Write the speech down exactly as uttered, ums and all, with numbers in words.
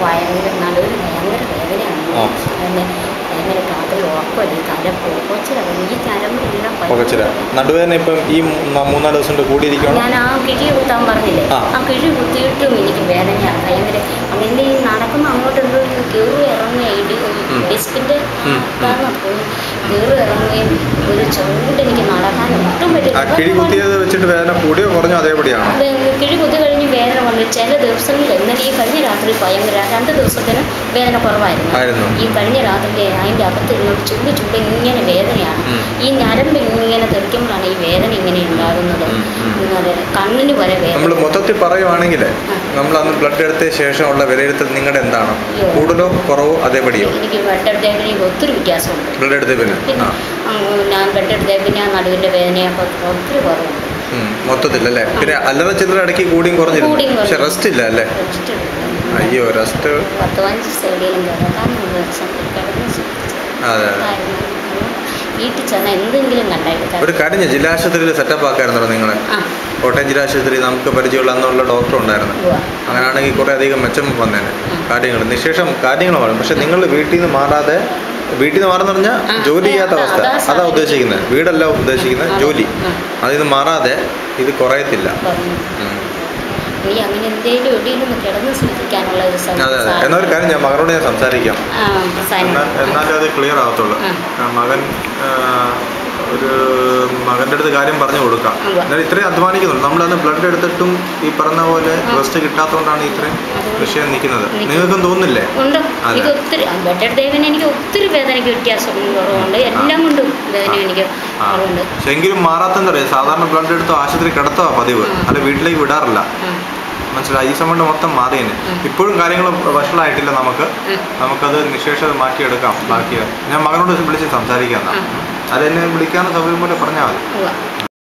ഭയങ്കര നടുവിന് ഭയങ്കര വേദനയാണ്. പിന്നെ ഭയങ്കര രാത്രി ഉറക്കമല്ല, ഈ തല പൊക്കച്ചിലാണ്, ഈ ഞരമ്പെല്ലാം പൊക്കച്ചില. നടുവേദന ഇപ്പം ഈ മൂന്നാല് ദിവസം കൊണ്ട് കൂടിയിരിക്കണം. ഞാൻ ആ കിഴി കുത്താൻ പറഞ്ഞില്ലേ, ആ കിഴി കുത്തിയിട്ടും എനിക്ക് വേദനയാണ് ഭയങ്കര. അങ്ങനെ ഈ നടക്കുന്ന അങ്ങോട്ട് എന്തോ കയറി ഇറങ്ങുകയും ഡിസ്കിൻ്റെ കാരണം കയറി ഇറങ്ങുകയും ഒരു ചൂട് എനിക്ക് നടക്കാൻ ഒട്ടും പറ്റില്ല. കിഴി കുത്തിയത് വെച്ചിട്ട് വേദന കൂടിയോ കുറഞ്ഞോ അതേപടിയാണ്? കിഴി കുത്തി കഴിഞ്ഞ് വേദന വന്നു. ചില ദിവസങ്ങളിൽ എന്നാൽ ഈ കഴിഞ്ഞ രാത്രി ഭയങ്കര രണ്ട് ദിവസത്തിന് വേദന കുറവായിരുന്നു. ഈ കഴിഞ്ഞ രാത്രി അതിൻ്റെ അകത്ത് ഇരുന്നോട്ട് ചൂട് ചൂട് ഇങ്ങനെ വേദനയാണ്. ഈ ഞരമ്പ് ഇങ്ങനെ തെറിക്കുമ്പോഴാണ് ഈ വേദന ഇങ്ങനെ ഉണ്ടാകുന്നത്. കണ്ണിന് വരെ വേദന. നമ്മൾ മൊത്തത്തിൽ പറയുവാണെങ്കിൽ നമ്മൾ അന്ന് ബ്ലഡ് എടുത്ത ശേഷമുള്ള വിലയിരുത്തൽ നിങ്ങളുടെ എന്താണ്? കൂടുതലോ കുറവോ അതേപടിയോ? എനിക്ക് ബ്ലഡ് എടുത്തതിന് എനിക്ക് ഒത്തിരി വ്യത്യാസമുണ്ട്. ബ്ലഡ് എടുത്ത പിന്നെ ഞാൻ ബ്ലഡ് എടുത്ത പിന്നെ നടുവിൻ്റെ വേദനയൊക്കെ ഒത്തിരി കുറവുണ്ട് മൊത്തത്തിലല്ലേ. പിന്നെ അല്ലറ ചില്ലറ ഇടയ്ക്ക് കൂടിയും കുറഞ്ഞിരുന്നു, പക്ഷെ റെസ്റ്റ് ഇല്ല അല്ലേ? അയ്യോ, റെസ്റ്റ് പത്ത് പതിനഞ്ച് സൈഡിലും അതെ വീട്ടിൽ ചെന്നാൽ എന്തെങ്കിലും കണ്ടായിട്ട് ഒരു കാര്യം ജില്ലാശുപത്രിയിൽ സെറ്റപ്പ് ആക്കായിരുന്നല്ലോ നിങ്ങൾ? കോട്ടയം ജില്ലാശുപത്രി നമുക്ക് പരിചയമുള്ള അന്നുള്ള ഡോക്ടർ ഉണ്ടായിരുന്നു. അങ്ങനെയാണെങ്കിൽ കുറേ അധികം മെച്ചം വന്നേനെ കാര്യങ്ങൾ, നിശേഷം കാര്യങ്ങൾ പറയും. പക്ഷെ നിങ്ങൾ വീട്ടിൽ നിന്ന് മാറാതെ, വീട്ടിൽ നിന്ന് മാറുന്ന പറഞ്ഞാൽ ജോലി ചെയ്യാത്ത അവസ്ഥ, അതാ ഉദ്ദേശിക്കുന്നത്, വീടല്ല ഉദ്ദേശിക്കുന്നത്, ജോലി. അതിൽ നിന്ന് മാറാതെ ഇത് കുറയത്തില്ല. അതെ അതെ. എന്നൊരു കാര്യം ഞാൻ മകനോട് ഞാൻ സംസാരിക്കാം, എന്നാലേ അത് ക്ലിയർ ആകത്തുള്ളൂ. മകൻ ഒരു മകൻ്റെ അടുത്ത് കാര്യം പറഞ്ഞു കൊടുക്കാം. എന്നാലും ഇത്രയും അധ്വാനിക്കുന്നുള്ളൂ. നമ്മളന്ന് ബ്ലഡ് എടുത്തിട്ടും ഈ പറഞ്ഞ പോലെ റെസ്റ്റ് കിട്ടാത്തതുകൊണ്ടാണ് ഇത്രയും വിഷയം നിൽക്കുന്നത്. നിങ്ങൾക്കും തോന്നുന്നില്ലേ? എനിക്ക് ഒത്തിരി വേദനയ്ക്ക് വ്യത്യാസം കുറവുണ്ട്, എല്ലാം കൊണ്ടും വേദന എനിക്ക് കുറവുണ്ട്. എങ്കിലും മാറാത്തെന്താ പറയുക, സാധാരണ ബ്ലഡ് എടുത്ത് ആശുപത്രി കിടത്തുക പതിവ്, അല്ല വീട്ടിലേക്ക് വിടാറില്ല. മനസ്സിലായി? ഈ സമയം മൊത്തം മാറിയേനെ. ഇപ്പോഴും കാര്യങ്ങൾ വഷളായിട്ടില്ല. നമുക്ക് നമുക്കത് നിശേഷം മാറ്റിയെടുക്കാം. ബാക്കി ഞാൻ മകനോട് വിളിച്ച് സംസാരിക്കാം. അതെന്നെ വിളിക്കാനും സൗകര്യം പോലെ പറഞ്ഞാൽ മതി.